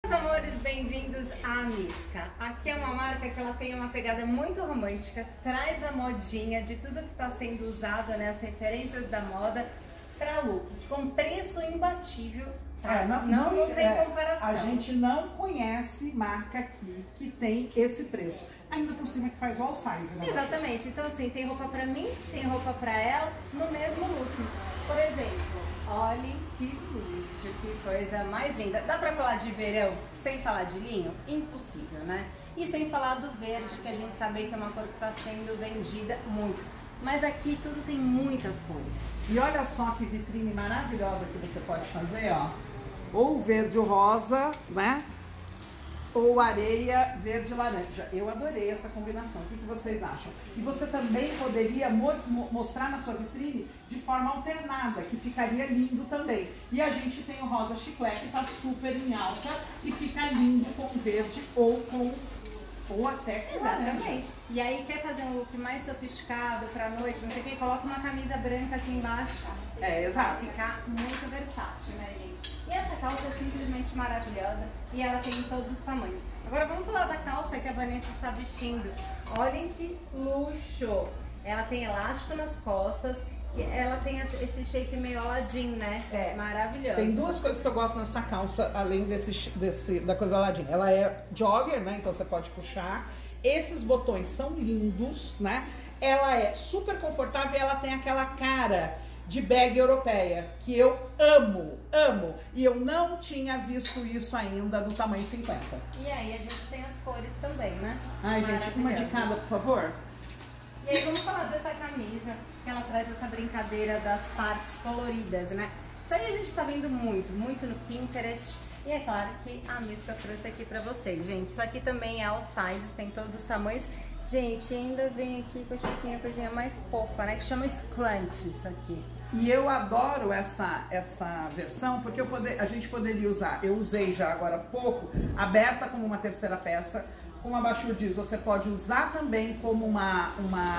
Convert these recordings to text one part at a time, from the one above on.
Meus amores, bem-vindos à Misca. Aqui é uma marca que ela tem uma pegada muito romântica, traz a modinha de tudo que está sendo usado, né, as referências da moda para looks, com preço imbatível. Tá? Não tem comparação. A gente não conhece marca aqui que tem esse preço. Ainda por cima que faz o all size, né? Exatamente. Então assim, tem roupa pra mim, tem roupa pra ela, no mesmo look. Por exemplo, olhem que luxo, que coisa mais linda. Dá pra falar de verão sem falar de linho? Impossível, né? E sem falar do verde, que a gente sabe que é uma cor que tá sendo vendida muito. Mas aqui tudo tem muitas cores. E olha só que vitrine maravilhosa que você pode fazer, ó. Ou verde ou rosa, né? Ou areia verde e laranja. Eu adorei essa combinação. O que vocês acham? E você também poderia mostrar na sua vitrine de forma alternada, que ficaria lindo também. E a gente tem o rosa chiclete, que tá super em alta e fica lindo com verde ou até com Exatamente. laranja. E aí quer fazer um look mais sofisticado pra noite, não sei o que, coloca uma camisa branca aqui embaixo. Exato. Vai ficar muito versátil, né, gente? E essa calça é simplesmente maravilhosa e ela tem em todos os tamanhos. Agora vamos falar da calça que a Vanessa está vestindo. Olhem que luxo! Ela tem elástico nas costas e ela tem esse shape meio Aladdin, né? Maravilhosa. Tem duas coisas que eu gosto nessa calça, além da coisa Aladdin. Ela é jogger, né? Então você pode puxar. Esses botões são lindos, né? Ela é super confortável e ela tem aquela cara de bag europeia, que eu amo. E eu não tinha visto isso ainda no tamanho 50. E aí a gente tem as cores também, né? Ai, gente, uma de cada, por favor. E aí vamos falar dessa camisa, que ela traz essa brincadeira das partes coloridas, né? Isso aí a gente tá vendo muito no Pinterest. E é claro que a Misca trouxe aqui pra vocês, gente. Isso aqui também é all sizes, tem todos os tamanhos. Gente, ainda vem aqui com a coisinha mais fofa, né? Que chama Scrunch isso aqui. E eu adoro essa versão, porque a gente poderia usar, eu usei já agora há pouco, aberta como uma terceira peça, como a Bachur diz, você pode usar também como uma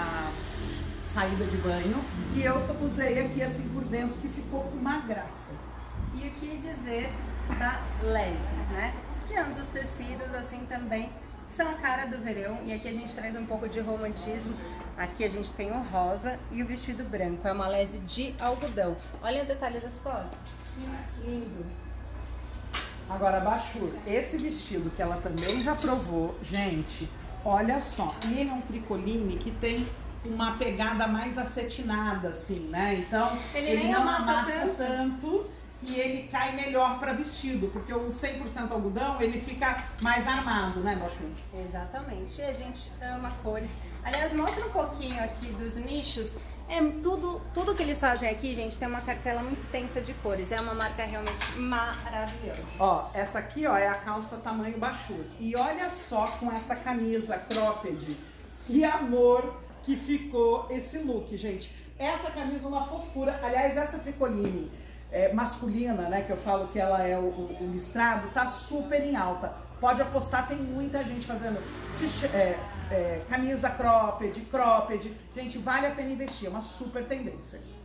saída de banho, e eu usei aqui assim por dentro, que ficou uma graça. E o que dizer da Leslie, né? Que é um dos tecidos assim também, são a cara do verão, e aqui a gente traz um pouco de romantismo. Aqui a gente tem o rosa e o vestido branco, é uma lese de algodão. Olha o detalhe das costas, que lindo. Agora, Bachur, esse vestido que ela também já provou, gente, olha só, ele é um tricoline que tem uma pegada mais acetinada, assim, né? Então, ele não amassa tanto e ele cai melhor para vestido, porque o 100% algodão, ele fica mais armado, né, Bachur? Exatamente, e a gente ama cores. Aliás, mostra um pouquinho aqui dos nichos. Tudo que eles fazem aqui, gente, tem uma cartela muito extensa de cores. É uma marca realmente maravilhosa. Ó, essa aqui, ó, é a calça tamanho Bachur. E olha só com essa camisa cropped, que amor que ficou esse look, gente. Essa camisa é uma fofura. Aliás, essa tricoline masculina, né, que eu falo que ela é o listrado, tá super em alta. Pode apostar, tem muita gente fazendo camisa cropped. Gente, vale a pena investir, é uma super tendência.